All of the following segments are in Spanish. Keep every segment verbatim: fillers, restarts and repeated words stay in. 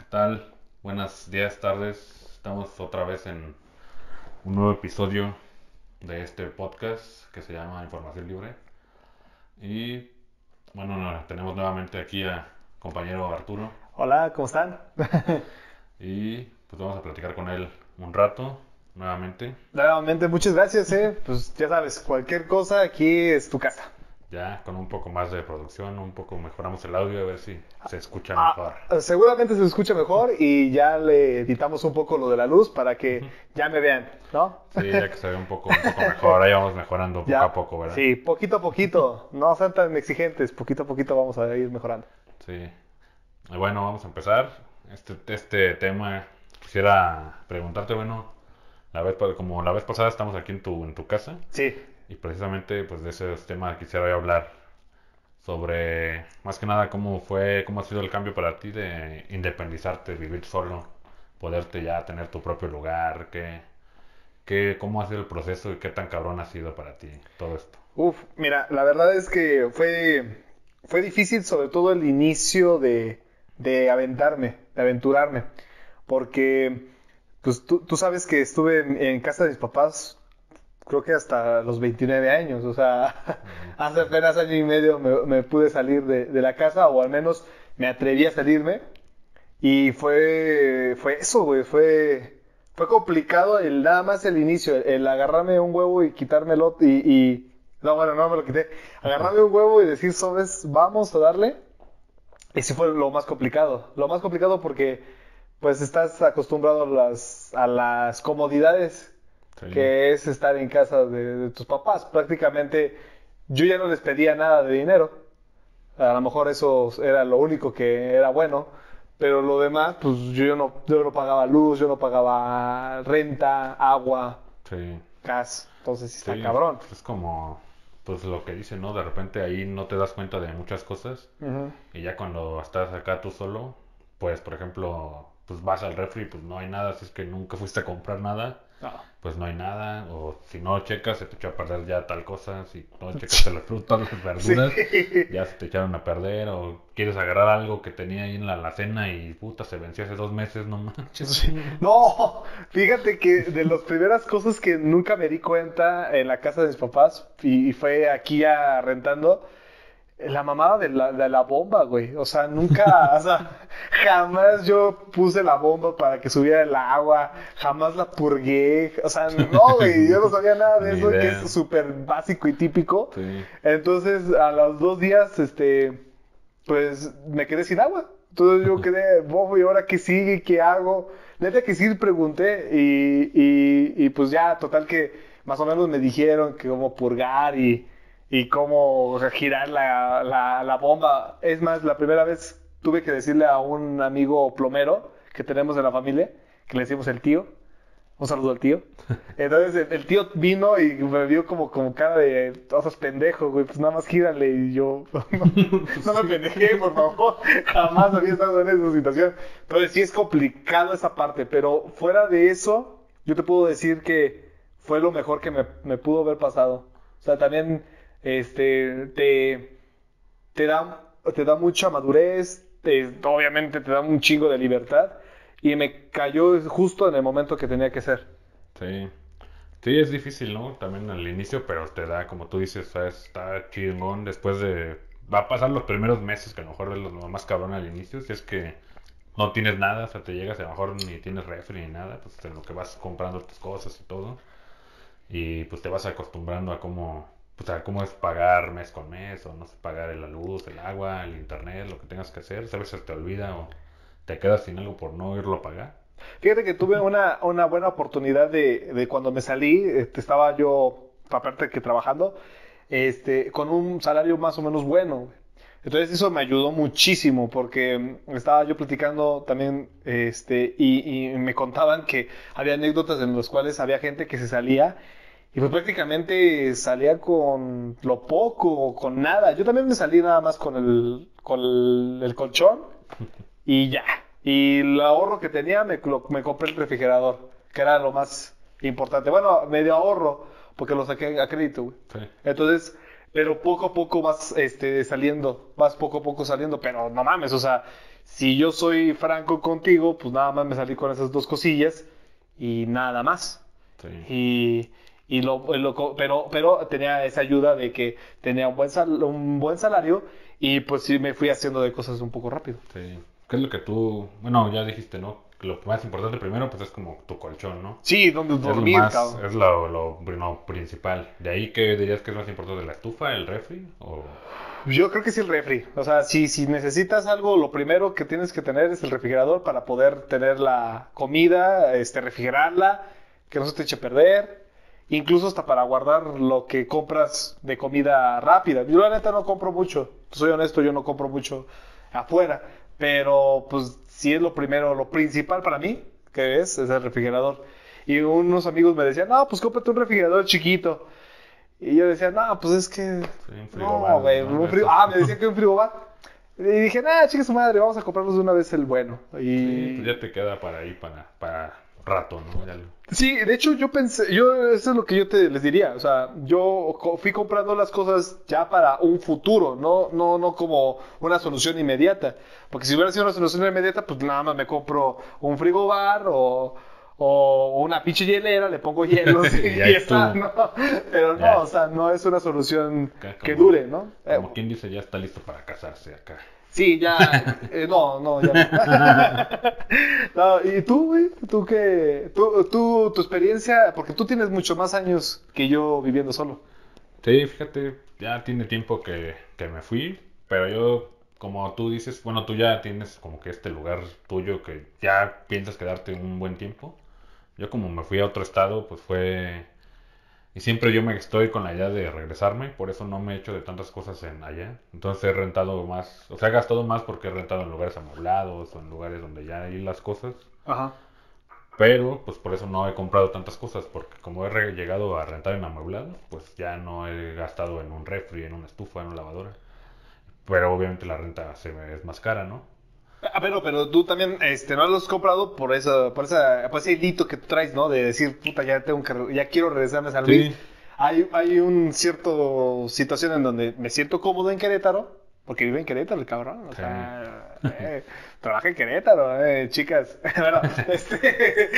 tal? Buenos días, tardes. Estamos otra vez en un nuevo episodio de este podcast que se llama Información Libre. Y bueno, no, tenemos nuevamente aquí a compañero Arturo Hola, ¿cómo están? y pues vamos a platicar con él un rato nuevamente. Nuevamente, muchas gracias, eh. Pues ya sabes, cualquier cosa, aquí es tu casa. Ya con un poco más de producción, un poco mejoramos el audio a ver si se escucha mejor. Ah, seguramente se escucha mejor y ya le editamos un poco lo de la luz para que Ujú. ya me vean, ¿no? Sí, ya que se ve un poco, un poco mejor, ahí vamos mejorando poco Ya, a poco, ¿verdad? sí, poquito a poquito, no sean tan exigentes, poquito a poquito vamos a ir mejorando. Sí. Y bueno, vamos a empezar. Este, este tema, quisiera preguntarte, bueno, la vez, pa- como la vez pasada estamos aquí en tu, en tu casa Sí, y precisamente pues de ese tema quisiera hoy hablar sobre, más que nada, cómo fue, cómo ha sido el cambio para ti de independizarte, vivir solo, poderte ya tener tu propio lugar, qué, qué, cómo ha sido el proceso y qué tan cabrón ha sido para ti todo esto. uf, mira, la verdad es que fue, fue difícil sobre todo el inicio de, de aventarme, de aventurarme, porque pues tú, tú sabes que estuve en, en casa de mis papás creo que hasta los veintinueve años, o sea, Ujú. hace apenas año y medio me, me pude salir de, de la casa, o al menos me atreví a salirme, y fue, fue eso, güey, fue, fue complicado el nada más el inicio, el, el agarrarme un huevo y quitármelo, y, y, no, bueno, no me lo quité, agarrarme un huevo y decir, sobres, vamos a darle, ese fue lo más complicado, lo más complicado porque, pues, estás acostumbrado a las, a las comodidades Sí, que es estar en casa de, de tus papás. Prácticamente yo ya no les pedía nada de dinero. A lo mejor eso era lo único que era bueno. Pero lo demás, pues yo no, yo no pagaba luz, yo no pagaba renta, agua, sí. gas. Entonces sí está Sí, cabrón. es como, pues lo que dice, ¿no? De repente ahí no te das cuenta de muchas cosas Ujú. y ya cuando estás acá tú solo, pues por ejemplo, pues vas al refri, pues no hay nada, si es que nunca fuiste a comprar nada, No. pues no hay nada, o si no checas se te echó a perder ya tal cosa, si no checaste las frutas, las Sí. verduras, ya se te echaron a perder, o quieres agarrar algo que tenía ahí en la alacena y puta, se venció hace dos meses, no manches. Sí. No, fíjate que de las primeras cosas que nunca me di cuenta en la casa de mis papás, y, y fue aquí ya rentando, la mamada de la, de la bomba, güey. O sea, nunca, o sea, jamás yo puse la bomba para que subiera el agua, jamás la purgué. O sea, no, güey, yo no sabía nada de Ni eso, que es idea. súper básico y típico. Sí, Entonces, a los dos días, este, pues me quedé sin agua. Entonces yo quedé bobo y ahora qué sigue, qué hago. Neta que sí pregunté y, y, y pues ya, total que más o menos me dijeron que cómo purgar y, y cómo girar la, la, la bomba. Es más, la primera vez tuve que decirle a un amigo plomero que tenemos en la familia, que le decimos el tío, un saludo al tío. Entonces el, el tío vino y me vio como, como cara de todos pendejos, güey, pues nada más gírale y yo, no, no me pendejé, por favor, jamás había estado en esa situación. Entonces sí es complicado esa parte, pero fuera de eso, yo te puedo decir que fue lo mejor que me, me pudo haber pasado. O sea, también este, te, te da, te da mucha madurez, te- obviamente te da un chingo de libertad y me cayó justo en el momento que tenía que ser. sí. Sí, es difícil, ¿no? También al inicio, pero te da, como tú dices, ¿sabes? Está chingón después de... Va a pasar los primeros meses, que a lo mejor es lo más cabrón al inicio, si es que no tienes nada, o sea, te llegas y a lo mejor ni tienes refri ni nada, pues en lo que vas comprando tus cosas y todo, y pues te vas acostumbrando a cómo, pues a cómo es pagar mes con mes, o no sé, pagar la luz, el agua, el internet, lo que tengas que hacer, a veces se te olvida o te quedas sin algo por no irlo a pagar. Fíjate que tuve una, una buena oportunidad de, de cuando me salí, este, estaba yo, aparte que trabajando, este, con un salario más o menos bueno, güey. Entonces eso me ayudó muchísimo porque mm, estaba yo platicando también, este, y, y me contaban que había anécdotas en las cuales había gente que se salía y pues prácticamente salía con lo poco o con nada. Yo también me salí nada más con el, con el, el colchón y ya. Y el ahorro que tenía me, lo- me compré el refrigerador, que era lo más importante. Bueno, medio ahorro, porque lo saqué a crédito, güey. Sí, Entonces, pero poco a poco vas este, saliendo, vas poco a poco saliendo, pero no mames, o sea, Si yo soy franco contigo, pues nada más me salí con esas dos cosillas y nada más. Sí. Y, y lo, lo co- pero, pero tenía esa ayuda de que tenía un buen, sal- un buen salario y pues sí me fui haciendo de cosas un poco rápido. Sí. ¿Qué es lo que tú, bueno, ya dijiste, ¿no? Que lo más importante primero, pues es como tu colchón, ¿no? Sí, donde Es lo dormir, más, cabrón. es lo, lo, lo principal. ¿De ahí qué dirías que es más importante? ¿La estufa, el refri? O... Yo creo que sí el refri. O sea, si, si necesitas algo, lo primero que tienes que tener es el refrigerador para poder tener la comida, este, refrigerarla, que no se te eche a perder. Incluso hasta para guardar lo que compras de comida rápida. Yo la neta no compro mucho. Soy honesto, yo no compro mucho afuera. Pero pues sí es lo primero, lo principal para mí, que es, es el refrigerador. Y unos amigos me decían, no, pues cómprate un refrigerador chiquito. Y yo decía, no, pues es que. Sí, un frigobar, No, güey. ¿no? Un frigo... Eso. Ah, me decía que un frigobar. Y dije, nah, chica su madre, vamos a comprarnos de una vez el bueno. Sí, pues Y. ya te queda para ahí, para, para rato, ¿no? Ya lo- Sí, de hecho, yo pensé, yo, eso es lo que yo te les diría. O sea, yo co- fui comprando las cosas ya para un futuro, no, no, no como una solución inmediata. Porque si hubiera sido una solución inmediata, pues nada más me compro un frigobar o. O una pinche hielera, le pongo hielos y, Ya y está, estuvo. ¿no? Pero no, Ya. o sea, no es una solución Acá que como- dure, ¿no? Eh, Como quien dice, ya está listo para casarse acá. Sí, ya. eh, no, no, ya no. No, ¿y tú, güey? ¿Tú qué? Tú, tú, tu experiencia, porque tú tienes mucho más años que yo viviendo solo. Sí, fíjate, ya tiene tiempo que, que me fui, pero yo, como tú dices, bueno, tú ya tienes como que este lugar tuyo que ya piensas quedarte un buen tiempo. Yo como me fui a otro estado, pues fue... Y siempre yo me estoy con la idea de regresarme, por eso no me he hecho de tantas cosas en allá. Entonces he rentado más, o sea, he gastado más porque he rentado en lugares amoblados o en lugares donde ya hay las cosas. Ajá. Pero, pues por eso no he comprado tantas cosas, porque como he re- llegado a rentar en amueblado, pues ya no he gastado en un refri, en una estufa, en una lavadora. Pero obviamente la renta se me es más cara, ¿no? Ah, pero, pero tú también, este, no lo has comprado por eso, por esa, por ese hilito que tú traes, ¿no? De decir, puta, ya tengo que, re- ya quiero regresarme a San Luis. Sí. Hay, hay un cierto situación en donde me siento cómodo en Querétaro, porque vive en Querétaro el cabrón, o Sí. sea, eh, trabaja en Querétaro, eh, chicas. Bueno, este,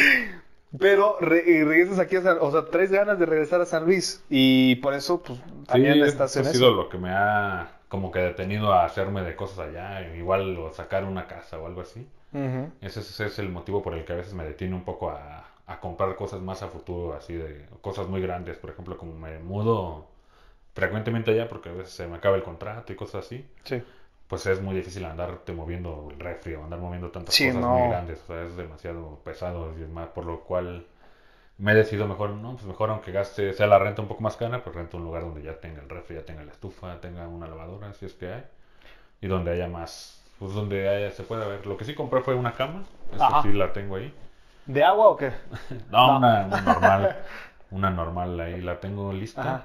pero re- y regresas aquí a San, o sea, traes ganas de regresar a San Luis y por eso, pues, también Sí, estás eso en ha eso. sido lo que me ha como que detenido a hacerme de cosas allá, igual o sacar una casa o algo así. Ujú. Ese, es- ese es el motivo por el que a veces me detiene un poco a, a comprar cosas más a futuro, así de cosas muy grandes, por ejemplo, como me mudo frecuentemente allá porque a veces se me acaba el contrato y cosas así, Sí. pues es muy difícil andarte moviendo el refri o andar moviendo tantas Sí, cosas no. muy grandes, o sea, es demasiado pesado y es más, por lo cual me he decidido mejor, no, pues mejor aunque gaste, sea la renta un poco más cara, pues rento un lugar donde ya tenga el refri, ya tenga la estufa, tenga una lavadora, si es que hay, y donde haya más, pues donde haya, se pueda ver. Lo que sí compré fue una cama, esa Ajá. sí la tengo ahí. ¿De agua o qué? No, No. Una, una normal, una normal ahí la tengo lista. Ajá.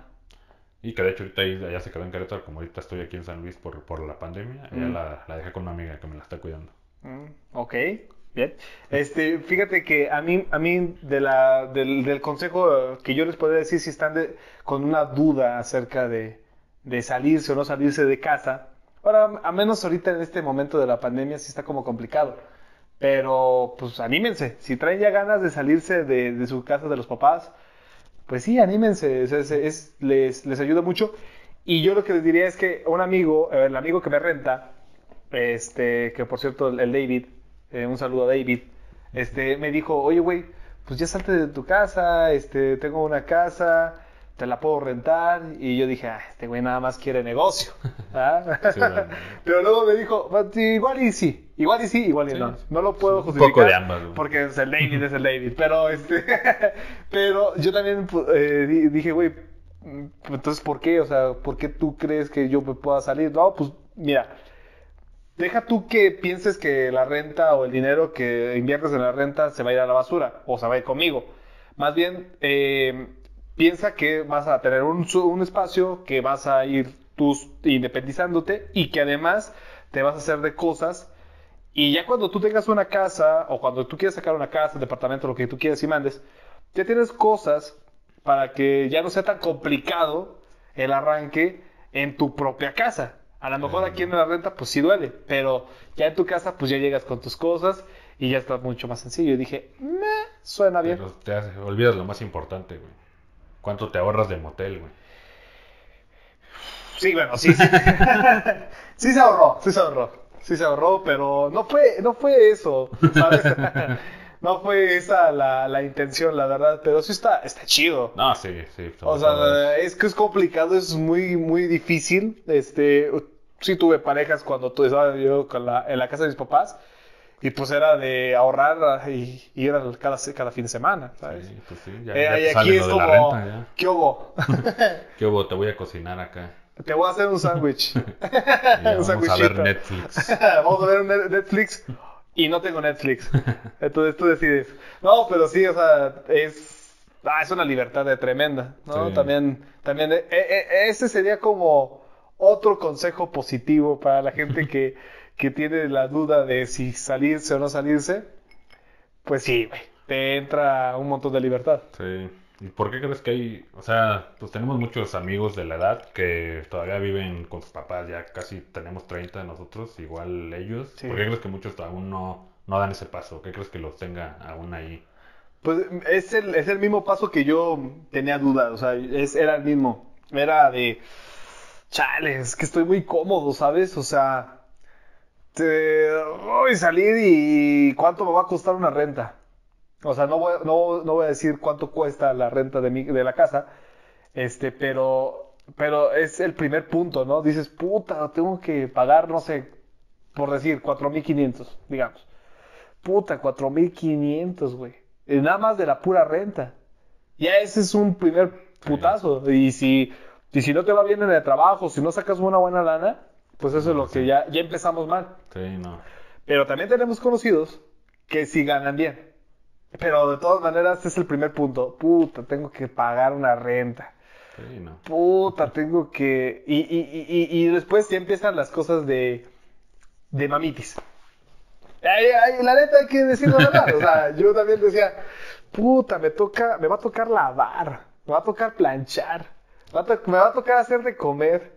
Y que de hecho ahorita ahí, allá se quedó en Querétaro, como ahorita estoy aquí en San Luis por, por la pandemia, allá Mm. la, la dejé con una amiga que me la está cuidando. Mm, ok, bien. Este, fíjate que a mí, a mí de la, del, del consejo eh, que yo les podría decir si están de- con una duda acerca de, de salirse o no salirse de casa, ahora, a menos ahorita en este momento de la pandemia sí está como complicado, pero pues anímense, si traen ya ganas de salirse de, de su casa de los papás, pues sí, anímense, es, es- es- les, les ayuda mucho. Y yo lo que les diría es que un amigo, eh, el amigo que me renta, este, que por cierto, el, el David, eh, un saludo a David, este, me dijo, oye, güey, pues ya salte de tu casa, este, tengo una casa, te la puedo rentar. Y yo dije, ah, este güey nada más quiere negocio. ¿Ah? Sí, bueno. Pero luego me dijo, "Pues, sí, igual y sí, igual y sí, igual y Sí. no. No lo puedo Un justificar. poco de ambas, güey. Porque es el David, es el David. Pero, este, pero yo también pu- eh, di- dije, güey, mm, entonces, ¿por qué? O sea, ¿por qué tú crees que yo me pueda salir? No, pues, mira, deja tú que pienses que la renta o el dinero que inviertes en la renta se va a ir a la basura o se va a ir conmigo. Más bien, eh, piensa que vas a tener un, su- un espacio que vas a ir tú independizándote y que además te vas a hacer de cosas. Y ya cuando tú tengas una casa o cuando tú quieras sacar una casa, un departamento, lo que tú quieras y mandes, ya tienes cosas para que ya no sea tan complicado el arranque en tu propia casa. A lo mejor Eh, aquí en no. la renta, pues sí duele, pero ya en tu casa, pues ya llegas con tus cosas y ya está mucho más sencillo. Y dije, "Meh, suena bien". Pero te hace- olvidas lo más importante, güey. ¿Cuánto te ahorras de motel, güey? Sí, bueno, sí, sí. Sí se ahorró, sí se ahorró. Sí se ahorró, pero no fue, no fue eso, ¿sabes? No fue esa la, la intención, la verdad, pero sí está, está chido. No, sí, sí, O sobre todo sea, es. es que es complicado, es muy, muy difícil. Este, sí tuve parejas cuando tú estaba yo con la, en la casa de mis papás y pues era de ahorrar y, y ir al- cada, cada fin de semana, ¿sabes? Sí, pues sí, ya, Eh, ya y te aquí sale es lo de la como, renta, ya. ¿qué hubo? ¿Qué hubo? Te voy a cocinar acá. Te voy a hacer un sándwich. Y ya Un vamos a ver sándwichito. Netflix. Vamos a ver un Net- Netflix y no tengo Netflix. Entonces tú decides. No, pero sí, o sea, es, ah, es una libertad de tremenda, ¿no? Sí, También, también, eh, eh, ese sería como otro consejo positivo para la gente que, que tiene la duda de si salirse o no salirse. Pues sí, güey, te entra un montón de libertad. sí. ¿Y por qué crees que hay, o sea, pues tenemos muchos amigos de la edad que todavía viven con sus papás, ya casi tenemos treinta nosotros, igual ellos. Sí. ¿Por qué crees que muchos aún no, no dan ese paso? ¿Qué crees que los tenga aún ahí? Pues es el, es el mismo paso que yo tenía duda, o sea, es, era el mismo. Era de, chale, es que estoy muy cómodo, ¿sabes? O sea, te, voy a salir y cuánto me va a costar una renta. O sea, no voy, no, no voy a decir cuánto cuesta la renta de, mi, de la casa, este, pero, pero es el primer punto, ¿no? Dices, puta, tengo que pagar, no sé, por decir, cuatro mil quinientos, digamos. Puta, cuatro mil quinientos, güey. Eh, Nada más de la pura renta. Ya ese es un primer Sí, putazo. Y si, y si no te va bien en el trabajo, si no sacas una buena lana, pues eso es no, lo pues que sí, ya, ya empezamos mal. sí, no, Pero también tenemos conocidos que sí ganan bien. Pero de todas maneras es el primer punto. Puta, tengo que pagar una renta. sí, no. Puta, tengo que... Y, y, y, y y después ya empiezan las cosas de, de mamitis. Ay, ay, la neta hay que decir la verdad. O sea, yo también decía, puta, me toca, me va a tocar lavar, me va a tocar planchar, me va a, to- me va a tocar hacer de comer.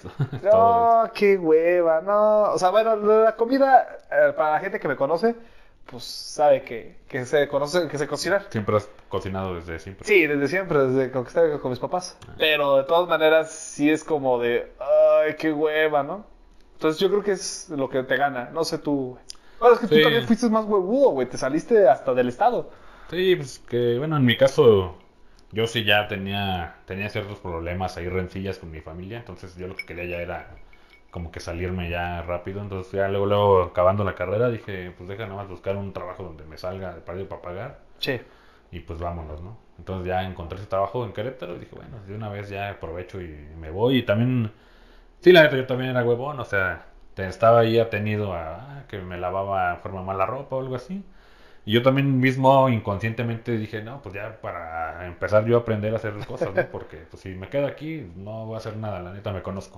Todo eso. No, qué hueva, no. O sea, bueno, lo de la comida, eh, para la gente que me conoce, pues sabe que, que se conoce, que se cocinar. Siempre has cocinado desde siempre. Sí, desde siempre, desde que estaba con mis papás. Pero de todas maneras, sí es como de, ay, qué hueva, ¿no? Entonces yo creo que es lo que te gana. No sé tú, güey. Bueno, es que tú Sí, también fuiste más huevudo, güey. Te saliste hasta del estado. sí, pues que, bueno, en mi caso, yo sí ya tenía, tenía ciertos problemas ahí, rencillas con mi familia, entonces yo lo que quería ya era como que salirme ya rápido, entonces ya luego, luego acabando la carrera dije, pues deja nada más buscar un trabajo donde me salga de perdido para pagar Sí. y pues vámonos, ¿no? Entonces ya encontré ese trabajo en Querétaro y dije, bueno, de una vez ya aprovecho y me voy y también, sí, la neta yo también era huevón, o sea, te- estaba ahí atenido a ah, que me lavaba de forma mala ropa o algo así. Y yo también mismo inconscientemente dije, no, pues ya para empezar yo a aprender a hacer cosas, ¿no? Porque pues si me quedo aquí no voy a hacer nada, la neta me conozco.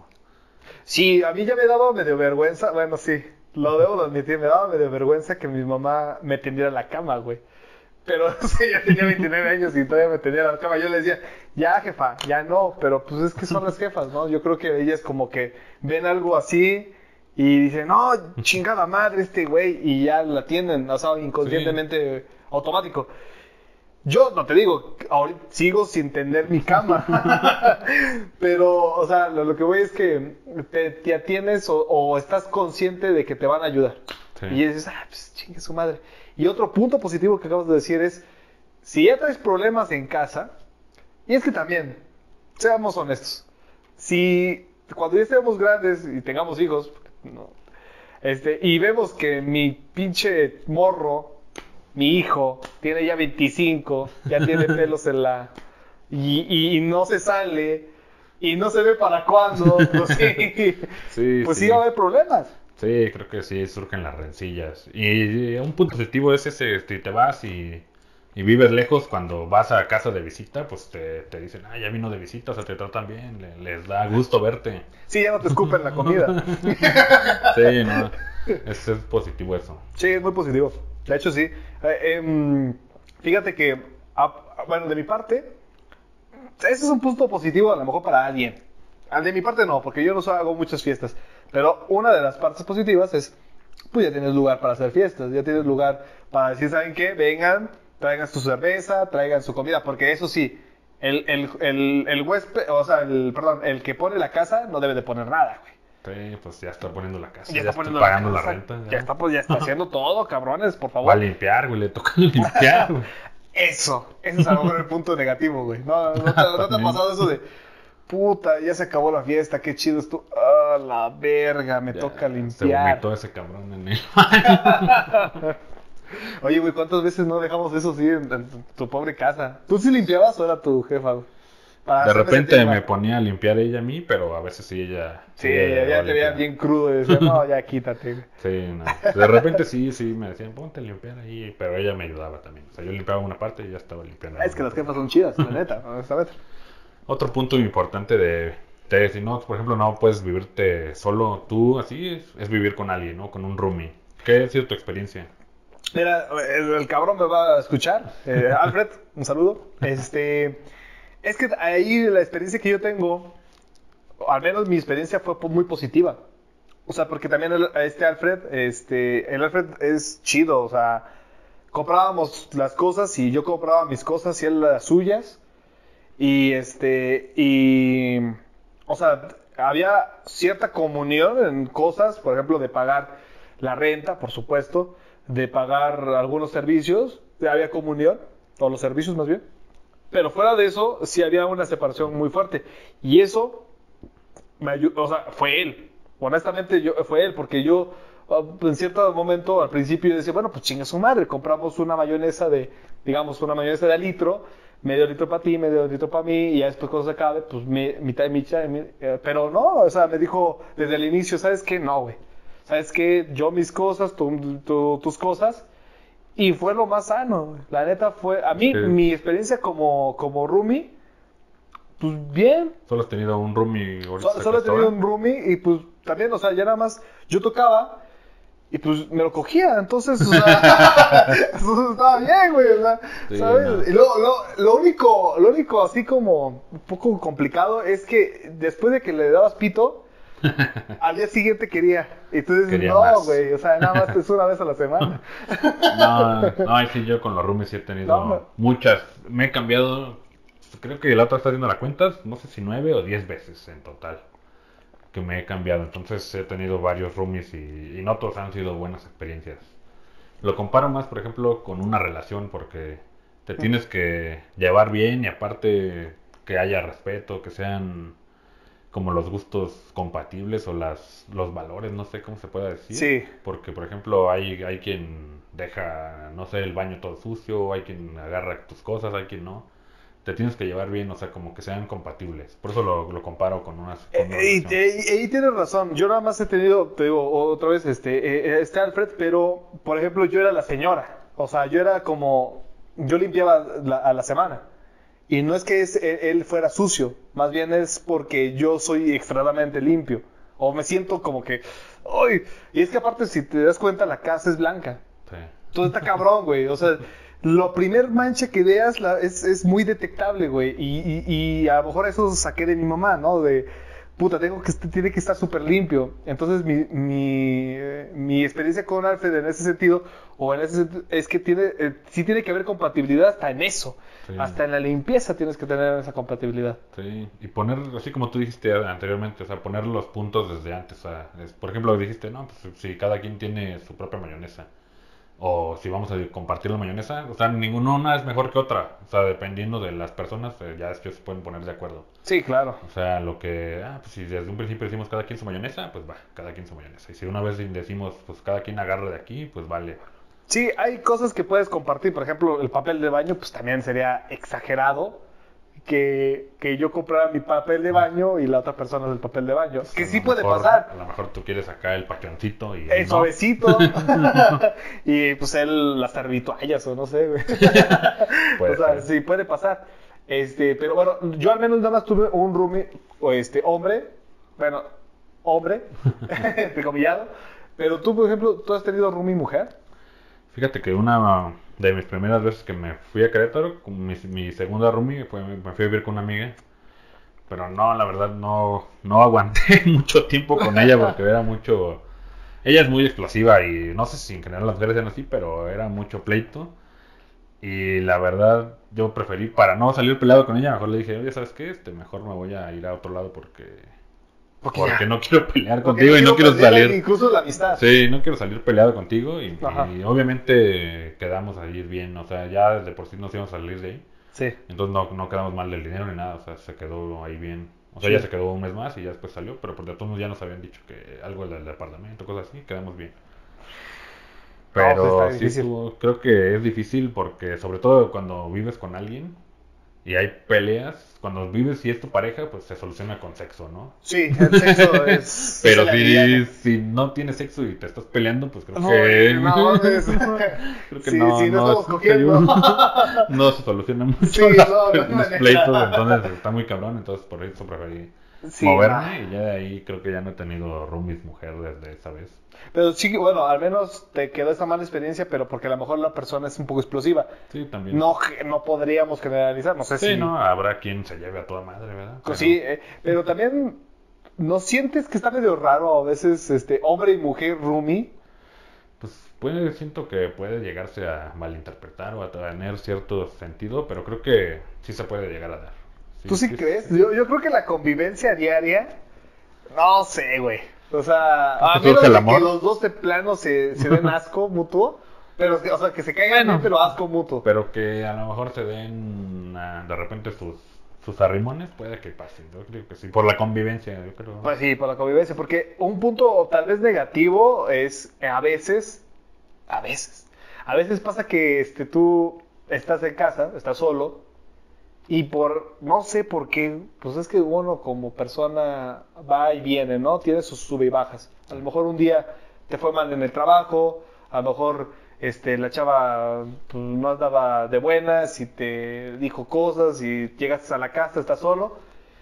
Sí, a mí ya me daba medio vergüenza. Bueno, sí, lo debo de admitir, me daba medio vergüenza que mi mamá me tendiera en la cama, güey. Pero o sea, ya tenía veintinueve años y todavía me tenía en la cama. Yo le decía, ya jefa, ya no, pero pues es que son las jefas, ¿no? Yo creo que ellas como que ven algo así y dicen, no, chingada madre este güey, y ya la atienden, o sea, Sí, inconscientemente automático. Yo no te digo, ahorita sigo sin tender mi cama. Pero, o sea, lo, lo que voy es que te, te atienes o, o estás consciente de que te van a ayudar. sí, Y dices, ah, pues chingue su madre. Y otro punto positivo que acabas de decir es, si ya traes problemas en casa, y es que también, seamos honestos, si cuando ya estemos grandes y tengamos hijos, no, este, y vemos que mi pinche morro, mi hijo, tiene ya veinticinco, ya tiene pelos en la... Y, y- y no se sale, y no se ve para cuándo, pues sí, sí, pues sí va a sí. haber problemas. Sí, creo que sí surgen las rencillas. Y, y un punto positivo es ese, si te vas y, y vives lejos, cuando vas a casa de visita, pues te, te dicen, ah, ya vino de visita, o sea, te tratan bien, le- les da gusto verte. Sí, ya no te escupen la comida. Sí, no, es, es positivo eso. Sí, es muy positivo. De hecho, sí. Eh, em, fíjate que, a- a- bueno, de mi parte, ese es un punto positivo a lo mejor para alguien. Ah, de mi parte no, porque yo no hago muchas fiestas. Pero una de las partes positivas es, pues ya tienes lugar para hacer fiestas, ya tienes lugar para decir, ¿saben qué? Vengan, traigan su cerveza, traigan su comida, porque eso sí, el, el, el, el huésped, o sea, el, perdón, el que pone la casa no debe de poner nada, güey. Sí, pues ya está poniendo la casa, Ya ya, está está poniendo pagando la la, casa, renta. Ya Ya. está, pues ya está haciendo todo, cabrones, por favor. Va a limpiar, güey, le toca limpiar, güey. Eso, ese es a lo mejor el punto negativo, güey. No, no, te, no te ha pasado eso de, puta, ya se acabó la fiesta, qué chido esto. Ah, la verga, me Ya, toca Se limpiar. vomitó ese cabrón en él. Oye, güey, ¿cuántas veces no dejamos eso así en, en tu, tu pobre casa? ¿Tú sí limpiabas o era tu jefa, güey? Para De hacerme repente sentir me mal. ponía a limpiar ella a mí, pero a veces sí ella... Sí, ella ya, llegó a te veía limpiar. bien crudo y decía, no, ya quítate, güey. Sí, no. De repente sí, sí, me decían, ponte a limpiar ahí, pero ella me ayudaba también. O sea, yo limpiaba una parte y ella estaba limpiando. Es que la las otra. jefas son chidas, la neta, honestamente. Otro punto importante de, de si no, por ejemplo, no puedes vivirte solo tú, así es, es vivir con alguien, ¿no? Con un roomie. ¿Qué ha sido tu experiencia? Mira, el, el cabrón me va a escuchar. Eh, Alfred, un saludo. Este, es que ahí la experiencia que yo tengo, al menos mi experiencia fue po- muy positiva. O sea, porque también el- este Alfred, este, el Alfred es chido. O sea, comprábamos las cosas y yo compraba mis cosas y él las suyas. Y este, y, o sea, había cierta comunión en cosas, por ejemplo, de pagar la renta, por supuesto, de pagar algunos servicios, había comunión, o los servicios más bien, pero fuera de eso, sí había una separación muy fuerte, y eso me ayudó, o sea, fue él, honestamente yo, fue él, porque yo, uh, en cierto momento, al principio, yo decía, bueno, pues chinga su madre, compramos una mayonesa de, digamos, una mayonesa de al litro, medio litro para ti, medio litro para mí, y ya después cuando se acabe, pues mi, mitad y mitad, mi- eh, pero no, o sea, me dijo desde el inicio, ¿sabes qué? No, güey, ¿sabes qué? Yo mis cosas, tú, tú- tus cosas, y fue lo más sano, güey. La neta fue, a mí, Sí. mi experiencia como, como roomie, pues bien, ¿Solo has tenido un roomie ahorita? So- solo he tenido un roomie y pues también, o sea, ya nada más yo tocaba y pues me lo cogía, entonces, o sea, eso estaba bien, güey, o sea, Sí, ¿sabes? no. Y lo, lo, lo único, lo único así como un poco complicado es que después de que le dabas pito, al día siguiente quería. Y tú dices, Quería no, más. güey, o sea, nada más es una vez a la semana. No, no, ahí sí, yo con los roomies sí he tenido No, no. muchas. Me he cambiado, creo que la otra está haciendo la cuenta, no sé si nueve o diez veces en total que me he cambiado. Entonces he tenido varios roomies y, y no todos han sido buenas experiencias. Lo comparo más, por ejemplo, con una relación porque te tienes que llevar bien y aparte que haya respeto, que sean como los gustos compatibles o las los valores, no sé cómo se pueda decir. Sí. Porque, por ejemplo, hay, hay quien deja, no sé, el baño todo sucio, hay quien agarra tus cosas, hay quien no. Te tienes que llevar bien, o sea, como que sean compatibles. Por eso lo, lo comparo con unas... con una Eh, Y, relación. y- y tienes razón, yo nada más he tenido, te digo otra vez, este, eh, este Alfred, pero por ejemplo yo era la señora, o sea, yo era como, yo limpiaba la- a la semana, y no es que es- él, él fuera sucio, más bien es porque yo soy extremadamente limpio, o me siento como que, ¡ay! Y es que aparte si te das cuenta la casa es blanca, Sí. todo está cabrón, güey. O sea, lo primer mancha que veas la, es, es muy detectable, güey. Y, y, y a lo mejor eso saqué de mi mamá, ¿no? De, puta, tengo que, est- tiene que estar súper limpio. Entonces, mi, mi, eh, mi experiencia con Alfred en ese sentido, o en ese sentido, es que tiene, eh, sí tiene que haber compatibilidad hasta en eso. Sí. Hasta en la limpieza tienes que tener esa compatibilidad. Sí, y poner, así como tú dijiste anteriormente, o sea, poner los puntos desde antes. O sea, es- por ejemplo, dijiste, no, pues si cada quien tiene su propia mayonesa, o si vamos a compartir la mayonesa, o sea, ninguna una es mejor que otra. O sea, dependiendo de las personas, eh, ya es que se pueden poner de acuerdo. Sí, claro. O sea, lo que, ah, pues si desde un principio decimos cada quien su mayonesa, pues va, cada quien su mayonesa. Y si una vez decimos, pues cada quien agarra de aquí, pues vale. Sí, hay cosas que puedes compartir. Por ejemplo, el papel de baño, pues también sería exagerado que, que yo comprara mi papel de baño y la otra persona el papel de baño. Que A sí lo puede mejor- pasar. A lo mejor tú quieres acá el pachoncito y él El no. suavecito. Y pues él las servitoallas o no sé, güey. Puede O sea, ser. sí, puede pasar. Este, pero bueno, yo al menos nada más tuve un roomie, o este, hombre. Bueno, hombre, entrecomillado. Pero tú, por ejemplo, ¿tú has tenido roomie mujer? Fíjate que una de mis primeras veces que me fui a Querétaro, con mi, mi segunda roomie, fue, me fui a vivir con una amiga. pero no, la verdad no, no aguanté mucho tiempo con ella porque era mucho... Ella es muy explosiva y no sé si en general las mujeres sean así, pero era mucho pleito. Y la verdad, yo preferí, para no salir peleado con ella, mejor le dije, oye, ¿sabes qué? Este, mejor me voy a ir a otro lado porque... Porque Porque ya. no quiero pelear Porque contigo y no quiero perder salir... incluso la amistad. Sí, no quiero salir peleado contigo y, Ajá. y obviamente quedamos a ir bien, o sea, ya de por sí nos íbamos a salir de ahí. Sí. Entonces no, no quedamos mal del dinero ni nada, o sea, se quedó ahí bien. O sea, Sí. ella se quedó un mes más y ya después salió, pero por de todos modos ya nos habían dicho que algo del departamento, cosas así, quedamos bien. No, pues está Pero sí difícil. estuvo, creo que es difícil porque sobre todo cuando vives con alguien y hay peleas, cuando vives y es tu pareja, pues se soluciona con sexo, ¿no? Sí, el sexo es. Pero es el si, aliviane. si no tienes sexo y te estás peleando, pues creo Uy, que... no, es- creo que Sí, no, sí, no no, estamos sí, cogiendo. no se soluciona mucho Sí, las- no, no hay los manera. pleitos, entonces está muy cabrón, entonces por eso preferí Sí, moverme no. y ya de ahí creo que ya no he tenido roomies mujer desde esa vez. Pero sí, bueno, al menos te quedó esa mala experiencia, pero porque a lo mejor la persona es un poco explosiva. Sí, también. No, ge- no podríamos generalizar, no sé Sí, si. no, habrá quien se lleve a toda madre, ¿verdad? Pues Pero, sí, eh, pero también, ¿no sientes que está medio raro a veces este hombre y mujer roomie? pues puede, siento que puede llegarse a malinterpretar o a tener cierto sentido, pero creo que sí se puede llegar a dar. Sí, ¿Tú sí sí, crees? Yo, yo creo que la convivencia diaria, no sé, güey. O sea, a ¿Que menos surge el de que amor? los dos de plano se, se den asco mutuo, pero, o sea, que se caigan Bueno, bien, pero asco mutuo. Pero que a lo mejor se den ah, de repente sus, sus arrimones, puede que pase. Yo creo que sí, por la convivencia, yo creo. Pues sí, por la convivencia, porque un punto tal vez negativo es eh, a veces, a veces, a veces pasa que este, tú estás en casa, estás solo, y por, no sé por qué, pues es que uno como persona va y viene, ¿no? Tiene sus sube y bajas. A lo mejor un día te fue mal en el trabajo, a lo mejor este, la chava pues, no andaba de buenas y te dijo cosas y llegaste a la casa, estás solo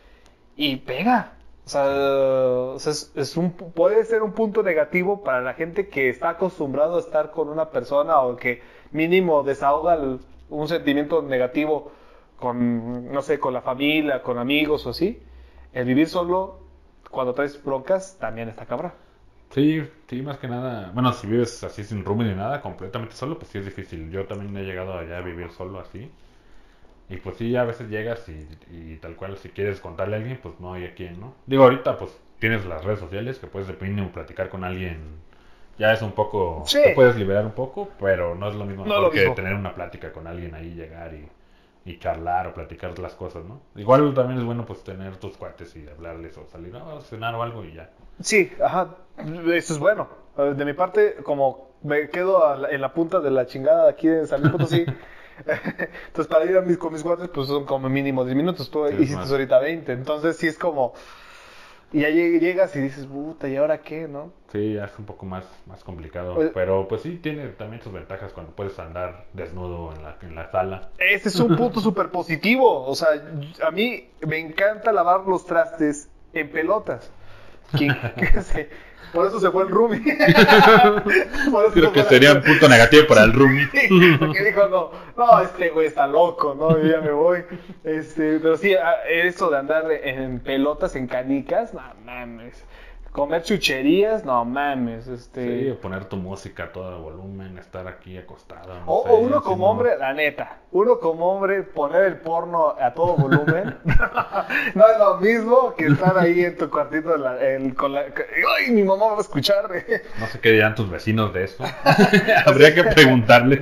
y pega. O sea, o sea, es, es un, puede ser un punto negativo para la gente que está acostumbrado a estar con una persona o que mínimo desahoga el- un sentimiento negativo con, no sé, con la familia, con amigos o así. El vivir solo cuando traes broncas también está cabrón. Sí, sí, más que nada. Bueno, si vives así sin roomie ni nada, completamente solo, pues sí es difícil. Yo también he llegado allá a vivir solo así. Y pues sí, a veces llegas y, y tal cual, si quieres contarle a alguien, pues no hay a quién, ¿no? Digo, ahorita pues tienes las redes sociales que puedes de mínimo platicar con alguien. Ya es un poco, Sí, te puedes liberar un poco, pero no es lo mismo no es mejor lo que mismo. tener una plática con alguien ahí, llegar y, y charlar o platicar las cosas, ¿no? Igual también es bueno pues tener tus cuates y hablarles o salir a cenar o algo y ya. Sí, ajá, eso es bueno. Eh, De mi parte, como me quedo a la- en la punta de la chingada de aquí de San Luis Potosí, entonces para ir a mis, con mis cuates, pues son como mínimo diez minutos, tú Sí, es hiciste más. ahorita veinte, entonces sí es como, y ya lleg- llegas y dices, puta, ¿y ahora qué, no? Sí, ya es un poco más, más complicado. Pues, Pero pues sí, tiene también sus ventajas cuando puedes andar desnudo en la, en la sala. ese es un punto súper positivo, o sea, a mí me encanta lavar los trastes en pelotas. ¿Quién- qué sé? Por eso se fue el roomie. Por eso Creo se que fue sería la- un punto negativo para el roomie. Porque dijo, no, no, este güey está loco, ¿no? Yo ya me voy. Este, pero sí, a- eso de andar en pelotas, en canicas, no mames. Comer chucherías, no mames. Sí, Este. o poner tu música a todo volumen, estar aquí acostado, no O, sé, o uno así como no- hombre, la neta, uno como hombre poner el porno a todo volumen no es lo mismo que estar ahí en tu cuartito en la- en- con la... ¡Ay, mi mamá va a escuchar! No sé qué dirán tus vecinos de eso. Habría que preguntarles.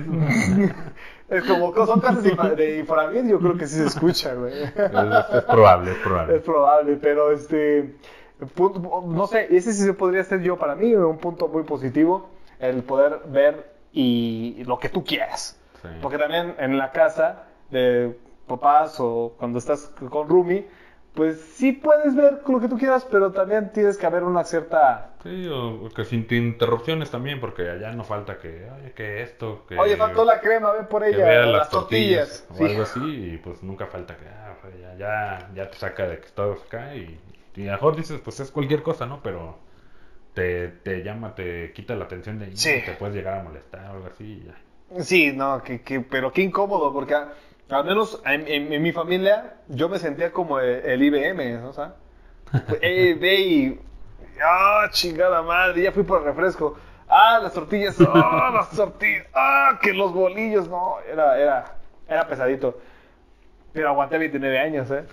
Es como que son casas de de Infonavit, yo creo que sí se escucha, güey. Es, es probable, es Es probable. probable, pero este, pu- no sé, ese sí se podría ser yo para mí un punto muy positivo, el poder ver y lo que tú quieras. Sí. Porque también en la casa de papás o cuando estás con roomie, pues sí puedes ver lo que tú quieras, pero también tienes que haber una cierta... Sí, o que sin interrupciones también, porque allá no falta que, oye, que esto, que, Oye, faltó la crema, ven por que ella, vea las las tortillas. tortillas, o Sí. algo así, y pues nunca falta que, ah, pues, ya, ya, ya te saca de que estás acá, y, y a lo mejor dices, pues es cualquier cosa, ¿no? Pero te, te llama, te quita la atención de ahí, Sí. y te puedes llegar a molestar o algo así, y ya. Sí, no, que, que- pero qué incómodo, porque a, Al menos en, en- en mi familia, yo me sentía como el, el I B M, ¿no? O sea, eh, ve y... ¡Ah, chingada madre! Ya fui por el refresco. ¡Ah, las tortillas! ¡Ah, las tortillas! ¡Ah, que los bolillos! No, era, era, era pesadito. Pero aguanté veintinueve años, ¿eh?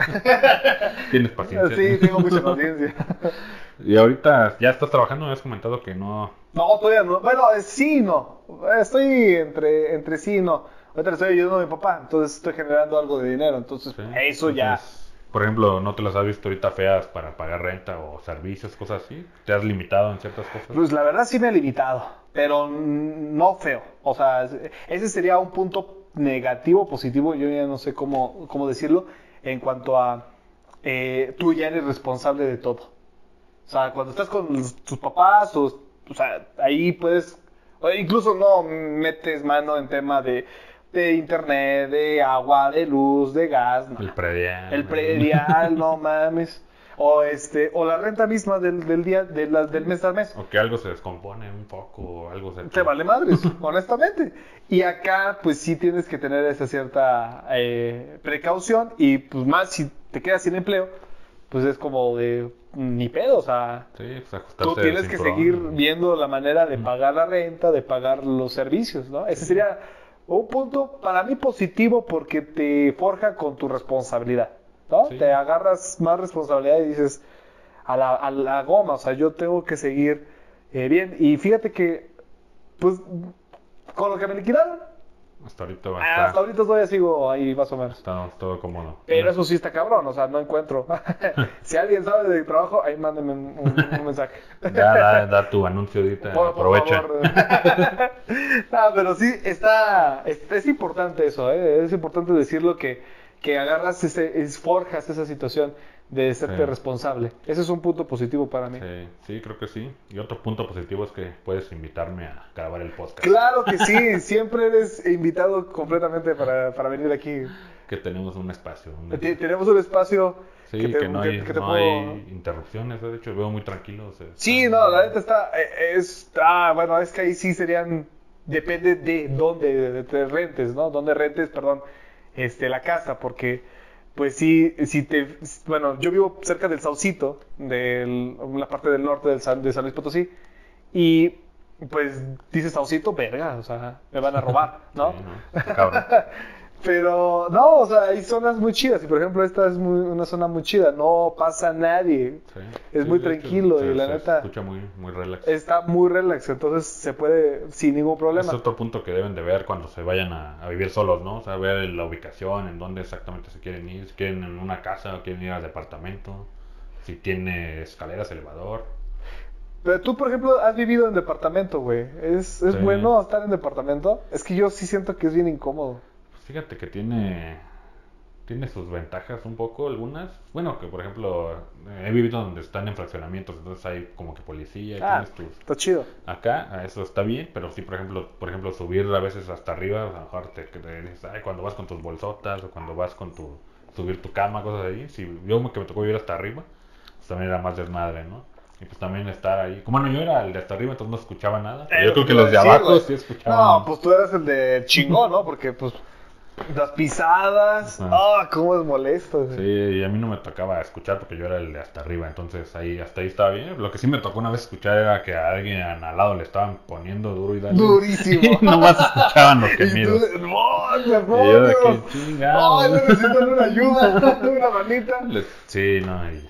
Tienes paciencia. Sí, tengo mucha paciencia. Y ahorita ya estás trabajando, me has comentado que no. No, todavía no. Bueno, eh, sí y no. Estoy entre, entre sí y no. Ahorita le estoy ayudando a mi papá, entonces estoy generando algo de dinero. Entonces, Sí. eso ya. Entonces, por ejemplo, ¿no te las has visto ahorita feas para pagar renta o servicios, cosas así? ¿Te has limitado en ciertas cosas? Pues la verdad sí me ha limitado, pero mm, no feo. O sea, es- ese sería un punto negativo, positivo, yo ya no sé cómo, cómo decirlo, en cuanto a eh, tú ya eres responsable de todo. O sea, cuando estás con tus papás, o, o sea, ahí puedes, o incluso no metes mano en tema de, de internet, de agua, de luz, de gas, no. El predial. El predial, no mames. O este, o la renta misma del, del día, de la- del mes al mes. O que algo se descompone un poco, o algo se... Te vale madres, honestamente. Y acá, pues sí tienes que tener esa cierta eh, precaución. Y pues más si te quedas sin empleo, pues es como de ni pedo. O sea, Sí, pues ajustarse tú el tienes que cinturón. seguir viendo la manera de pagar la renta, de pagar los servicios, ¿no? Ese sería un punto para mí positivo porque te forja con tu responsabilidad, ¿no? Sí. Te agarras más responsabilidad y dices a la, a la goma, o sea, yo tengo que seguir eh, bien. Y fíjate que, pues, con lo que me liquidaron, Hasta ahorita va a hasta estar, ahorita todavía sigo ahí más o menos. está todo cómodo. Pero eso sí está cabrón, o sea, no encuentro. Si alguien sabe de trabajo, ahí mándenme un, un- un mensaje. Ya da, da tu anuncio ahorita, Por, por aprovecha. favor. No, pero sí, está, es, es importante eso, ¿eh? Es importante decirlo que, que agarras, ese, es, forjas esa situación de serte Sí. responsable. Ese es un punto positivo para mí. Sí, sí, creo que sí. Y otro punto positivo es que puedes invitarme a grabar el podcast. Claro que sí, siempre eres invitado completamente para, para venir aquí. Que tenemos un espacio. un- T- Tenemos un espacio Sí, que que, te, no, que- hay, que te no puedo... hay interrupciones. De hecho, veo muy tranquilo. o sea, Sí, está- no, la neta está, eh, es, ah, bueno, es que ahí sí serían, depende de dónde de- te rentes, ¿no? Dónde rentes, perdón, este, la casa, porque, pues sí, si te, bueno, yo vivo cerca del Saucito, de la parte del norte del San, de San Luis Potosí, y, pues, dices Saucito, verga, o sea, me van a robar, ¿no? Sí, ¿no? Está cabrón. Pero, no, o sea, hay zonas muy chidas, y por ejemplo, esta es muy, una zona muy chida, no pasa nadie, Sí. es Sí, muy de hecho, tranquilo, se- y la se neta... escucha muy, muy relax. Está muy relax, entonces se puede sin ningún problema. Es otro punto que deben de ver cuando se vayan a, a vivir solos, ¿no? O sea, ver la ubicación, en dónde exactamente se quieren ir, si quieren en una casa o quieren ir al departamento, si tiene escaleras, elevador. Pero tú, por ejemplo, has vivido en departamento, güey. ¿Es, es Sí. bueno estar en departamento? Es que yo sí siento que es bien incómodo. Pues fíjate que tiene, tiene sus ventajas un poco, algunas. Bueno, que por ejemplo, eh, he vivido donde están en fraccionamientos, entonces hay como que policía, y Ah, tienes tus... está chido. Acá, a eso está bien, pero sí, por ejemplo, por ejemplo, subir a veces hasta arriba, a lo mejor te, te dices, ay, cuando vas con tus bolsotas o cuando vas con tu, subir tu cama, cosas así. Si yo me- que me tocó vivir hasta arriba, pues también era más desmadre, ¿no? Y pues también estar ahí. Como bueno, yo era el de hasta arriba, entonces no escuchaba nada. Pero Eh, yo creo que lo los de iba a decir, abajo güey. sí escuchaban. No, pues tú eras el de chingón, ¿no? Porque, pues, las pisadas. Ajá. Ah, cómo es molesto, güey. Sí, y a mí no me tocaba escuchar porque yo era el de hasta arriba, entonces ahí hasta ahí estaba bien. Lo que sí me tocó una vez escuchar era que a alguien al lado le estaban poniendo duro y dale. Durísimo. Y nomás escuchaban los Y tú, gemidos. ¡no, Y yo de demonios! que chingado. ¡Ay, necesitan una ayuda! ¡Una manita! Les- Sí, no, y,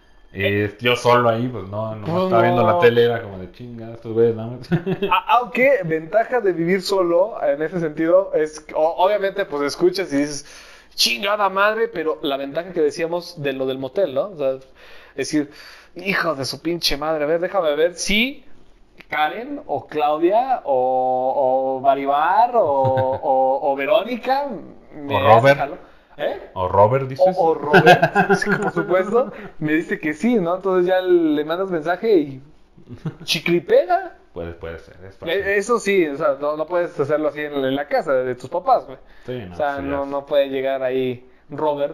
y yo solo ahí, pues no, no Pues estaba viendo no. la tele, era como de chinga, estos güeyes, ¿no? A- Aunque ventaja de vivir solo en ese sentido es que, o- obviamente pues escuchas y dices chingada madre, pero la ventaja que decíamos de lo del motel, ¿no? O sea, es decir, hijo de su pinche madre, a ver, déjame ver si Karen o Claudia o, o Baribar o, o, o Verónica me O Robert. hace jalo- ¿Eh? O Robert, dices. O, o Robert, sí, por supuesto, me dice que sí, ¿no? Entonces ya le mandas mensaje y chiclipega. Puede, puede ser, es fácil. Eh, Eso sí, o sea, no, no puedes hacerlo así en, en la casa de tus papás, güey. Sí, no, O sea, sí, no, ya. no puede llegar ahí Robert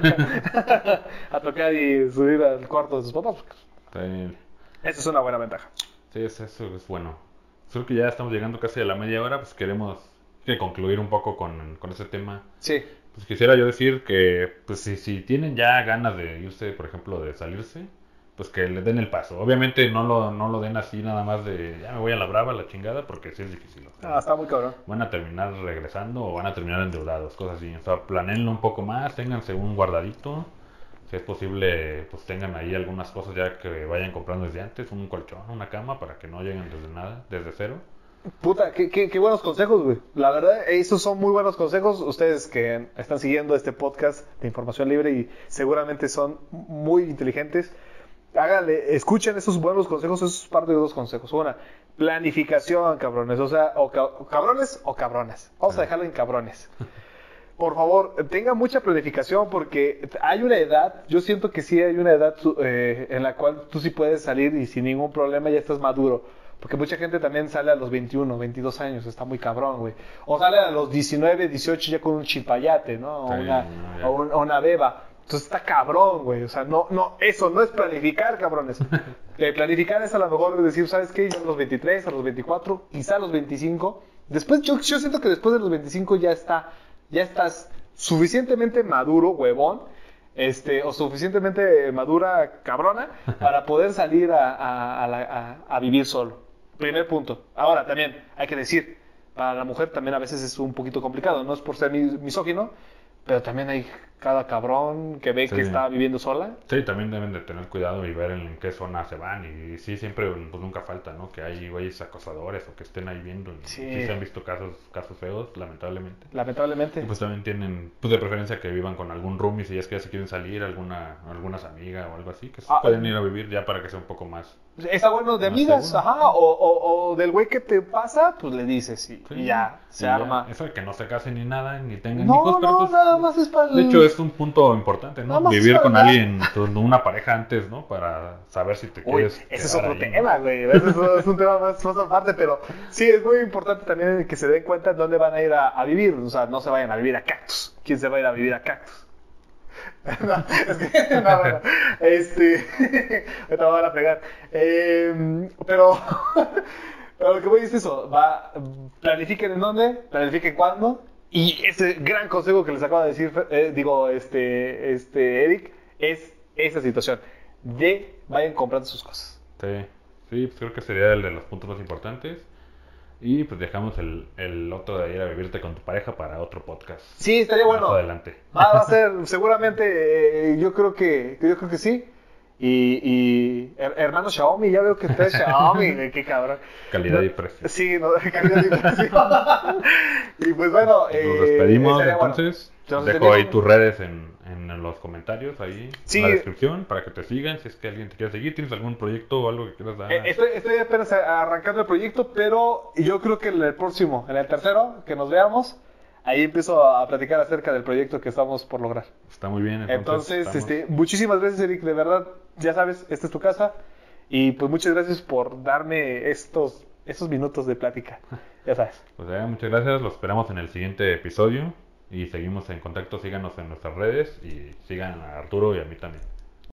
a tocar y subir al cuarto de sus papás. Sí, Esa es una buena ventaja. sí, es- eso es bueno. Creo que ya estamos llegando casi a la media hora, pues queremos que concluir un poco con, con ese tema. Sí. Pues quisiera yo decir que, pues si, si tienen ya ganas de irse, por ejemplo, de salirse, pues que le den el paso. Obviamente no lo, no lo den así nada más de, ya me voy a la brava, a la chingada, porque sí es difícil. O sea, Ah, está muy cabrón. van a terminar regresando o van a terminar endeudados, cosas así. O sea, planeenlo un poco más, ténganse un guardadito. Si es posible, pues tengan ahí algunas cosas ya que vayan comprando desde antes, un colchón, una cama, para que no lleguen desde nada, desde cero. Puta, qué, qué, qué buenos consejos, güey. La verdad, esos son muy buenos consejos. Ustedes que están siguiendo este podcast de información libre y seguramente son muy inteligentes, háganle, escuchen esos buenos consejos, esos parte de dos consejos. Una, planificación, cabrones. O sea, o, ca- o cabrones o cabrones. Vamos a dejarlo en cabrones. Por favor, tenga mucha planificación porque hay una edad, yo siento que sí hay una edad eh, en la cual tú sí puedes salir y sin ningún problema ya estás maduro. Porque mucha gente también sale a los veintiuno, veintidós años, está muy cabrón, güey. O sale a los diecinueve, dieciocho ya con un chipayate, ¿no? O Sí, una, no, ya. o un- o una beba. Entonces está cabrón, güey. O sea, no, no, eso no es planificar, cabrones. Eh, planificar es a lo mejor decir, ¿sabes qué? Yo a los veintitrés, a los veinticuatro, quizá a los veinticinco. Después, yo, yo siento que después de los veinticinco ya está, ya estás suficientemente maduro, huevón, este, o suficientemente madura, cabrona, para poder salir a, a, a la- a- a vivir solo. Primer punto. Ahora, también hay que decir, para la mujer también a veces es un poquito complicado, no es por ser mis- misógino, pero también hay cada cabrón que ve Sí. que está viviendo sola. Sí, también deben de tener cuidado y ver en, en qué zona se van. Y, sí, siempre, pues nunca falta, ¿no? Que hay güeyes acosadores o que estén ahí viendo. Y Sí. sí se han visto casos, casos feos, lamentablemente. Lamentablemente. Y pues también tienen, pues de preferencia que vivan con algún roomie si es que ya se quieren salir, alguna, algunas amigas o algo así, que se Ah, pueden ir a vivir ya para que sea un poco más. Está bueno de Más amigas, seguro. ajá, o, o, o del güey que te pasa, pues le dices y, Sí, y ya, se y ya, arma. Eso de que no se casen ni nada, ni tengan No, hijos, pero no, pues, nada más es para el... de hecho es un punto importante, Nada ¿no? más es Vivir para con el- alguien, pues, una pareja antes, ¿no? Para saber si te Uy, quieres ese es quedar otro ahí, ¿no? tema, güey. Ese es, es un tema más, más aparte, pero sí, es muy importante también que se den cuenta dónde van a ir a, a vivir. O sea, no se vayan a vivir a Cactus. ¿Quién se va a ir a vivir a Cactus? No, es que, no, bueno, este, ahorita me van a pegar. Eh, pero, pero lo que voy a decir es eso, va, planifiquen en dónde, planifiquen cuándo, y ese gran consejo que les acabo de decir, eh, digo, este, este, Eric, es esa situación, de vayan comprando sus cosas. Sí, sí, pues creo que sería el de los puntos más importantes. Y pues dejamos el, el otro de ir a vivirte con tu pareja para otro podcast. Sí, estaría bueno. Más adelante. Va, va a ser, seguramente, eh, yo creo que, yo creo que sí. Y, y her- hermano Xiaomi, ya veo que traes Xiaomi, güey, qué cabrón. Calidad No, y precio. Sí, no, calidad y precio. Y pues bueno, Nos eh, despedimos estaría bueno. entonces. Nos Dejo despedimos. ahí tus redes en, en los comentarios, ahí Sí. en la descripción, para que te sigan. Si es que alguien te quiere seguir, tienes algún proyecto o algo que quieras dar. Eh, estoy, estoy apenas arrancando el proyecto, pero yo creo que en el próximo, en el tercero, que nos veamos, ahí empiezo a platicar acerca del proyecto que estamos por lograr. Está muy bien. Entonces, estamos- este, muchísimas gracias, Eric, de verdad, ya sabes, esta es tu casa. Y pues muchas gracias por darme estos, estos minutos de plática, ya sabes. Pues ya, muchas gracias. Los esperamos en el siguiente episodio. Y seguimos en contacto. Síganos en nuestras redes. Y sigan a Arturo y a mí también.